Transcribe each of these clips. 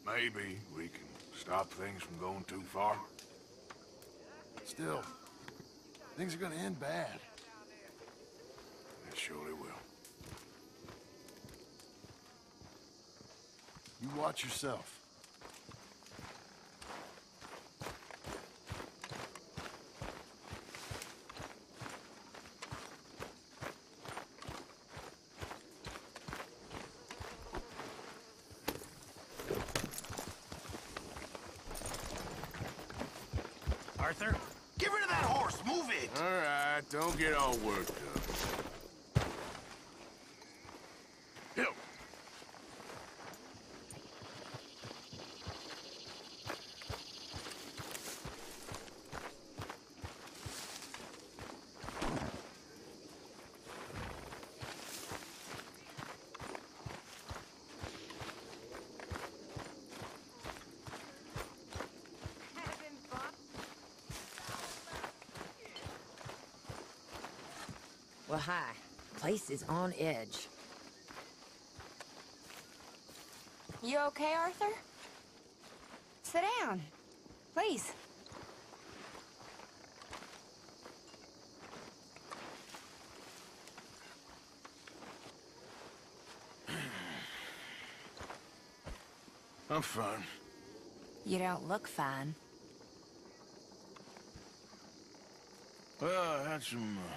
Maybe we can stop things from going too far. Still, things are gonna end bad. It surely will. You watch yourself. Arthur, get rid of that horse! Move it! All right, don't get all worked up. Yo. Well, hi. Place is on edge. You okay, Arthur? Sit down, please. I'm fine. You don't look fine. Well, I had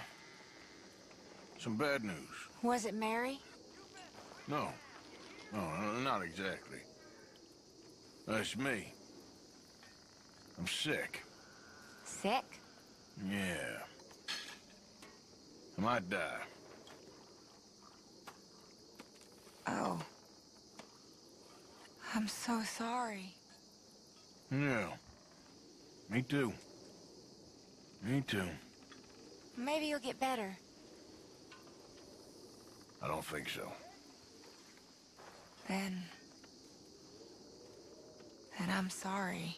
some bad news. Was it Mary? No. No, not exactly. It's me. I'm sick. Sick? Yeah. I might die. Oh. I'm so sorry. Yeah. Me too. Me too. Maybe you'll get better. I don't think so. Then I'm sorry.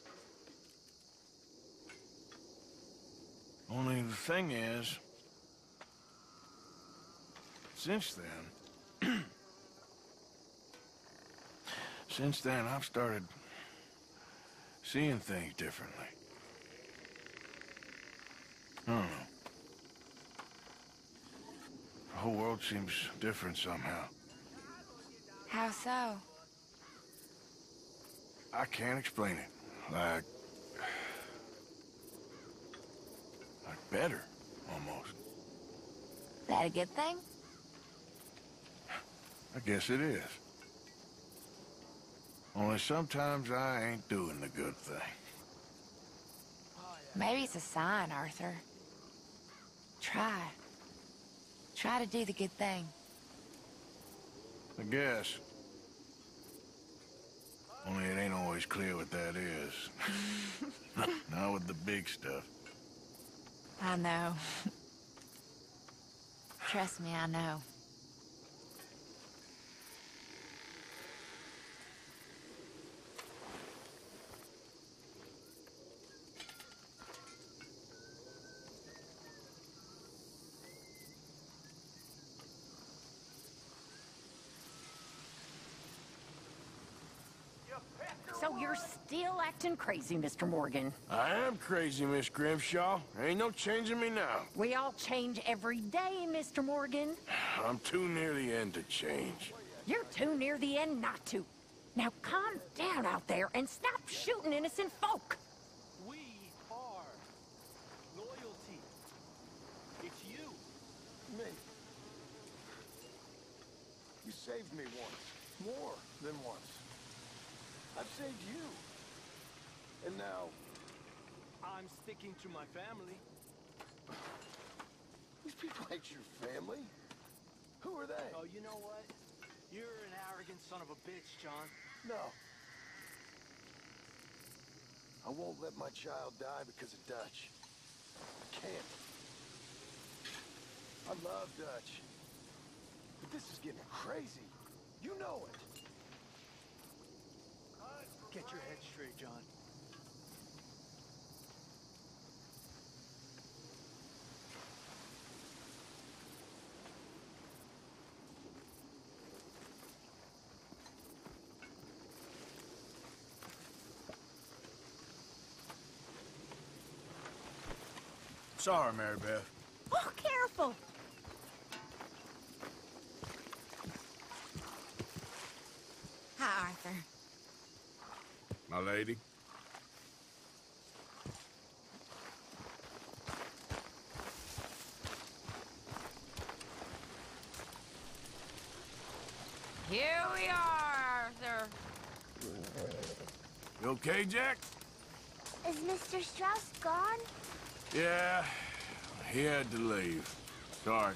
Only the thing is, since then, I've started seeing things differently. I don't know. The whole world seems different somehow. How so? I can't explain it. Like better, almost. That a good thing? I guess it is. Only sometimes I ain't doing the good thing. Maybe it's a sign, Arthur. Try. Try to do the good thing. I guess. Only it ain't always clear what that is. Not with the big stuff. I know. Trust me, I know. So you're still acting crazy, Mr. Morgan. I am crazy, Miss Grimshaw. Ain't no changing me now. We all change every day, Mr. Morgan. I'm too near the end to change. You're too near the end not to. Now calm down out there and stop shooting innocent folk. We are loyalty. It's you. Me. You saved me once. More than once. I've saved you. And now... I'm sticking to my family. These people ain't your family. Who are they? Oh, you know what? You're an arrogant son of a bitch, John. No. I won't let my child die because of Dutch. I can't. I love Dutch. But this is getting crazy. You know it. Get your head straight, John. Sorry, Mary Beth. Oh, careful. Hi, Arthur. My lady. Here we are, Arthur. You okay, Jack? Is Mr. Strauss gone? Yeah, he had to leave. Sorry.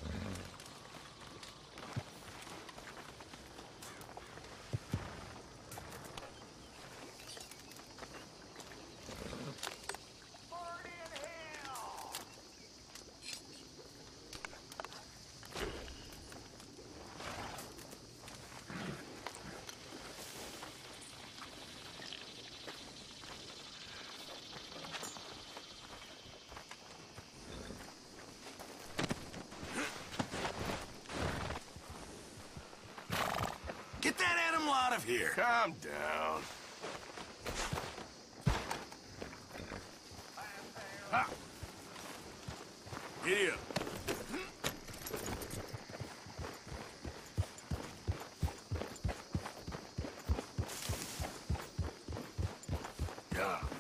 Get that animal out of here. Calm down. Ha! Giddy up. Yeah.